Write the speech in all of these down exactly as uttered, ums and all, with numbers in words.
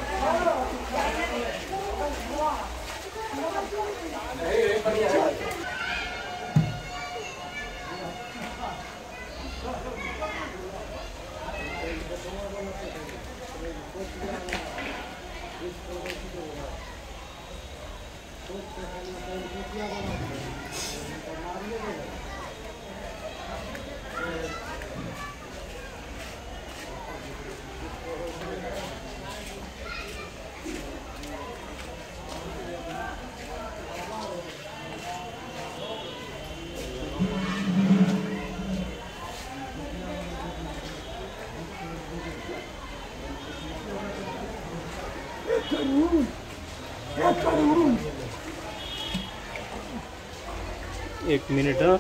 एक मिनट हाँ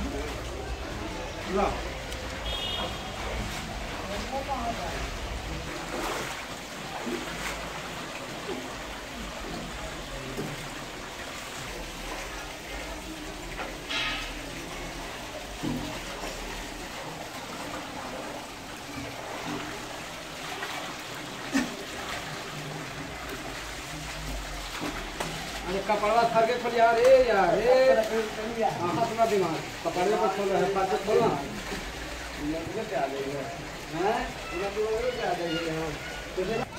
कपड़ा थर के खोल यार ए यार ए हां अपना दिमाग कपड़े पर खोल है पास खोलना ये क्या आ गई है हैं ये तो क्या आ गई है